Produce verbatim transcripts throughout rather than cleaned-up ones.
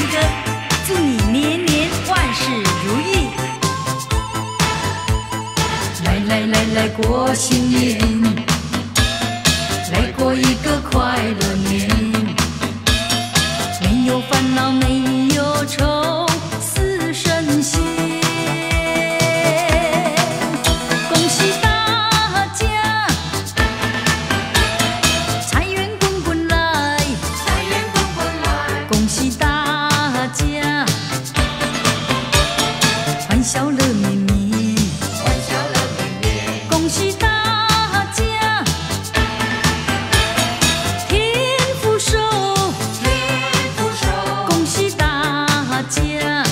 歌，祝你年年万事如意。来来来来过新年，来过一个快乐年，没有烦恼没有愁，似神仙。恭喜大家，财源滚滚来，财源滚滚来。恭喜大家，欢笑乐绵绵，欢笑乐绵绵。恭喜大家，天福寿，天福寿。恭喜大家，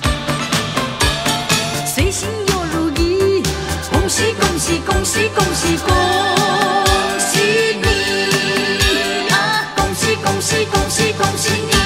随心又如意。恭喜恭喜恭喜恭喜恭喜你啊！恭喜恭喜恭喜恭喜你！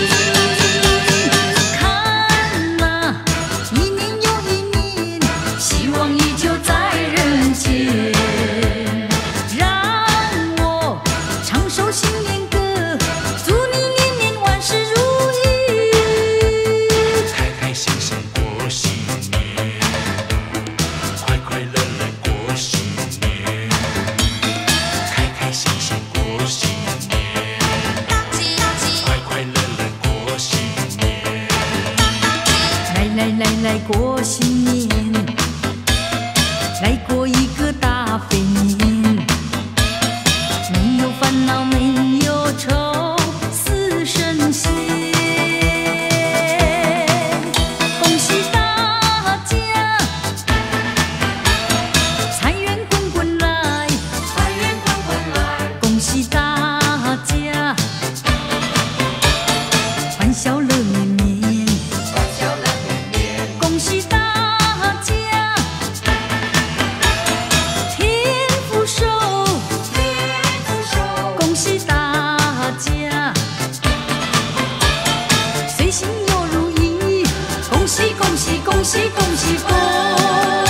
看呐，一年又一年，希望依旧在人间。让我唱首新年歌，祝你年年万事如意。 开开心心过新年，快快乐乐过新年，开开心心过新年，快快乐乐过新年。 来来来来过新年，来过一个大肥年，没有烦恼没有愁，似神仙。恭喜大家，财源滚滚来，财源滚滚来。恭喜大家，欢笑乐绵绵，欢笑乐绵绵。恭喜大家，天福寿，天福寿。恭喜大家，随心又如意。恭喜恭喜恭喜恭喜恭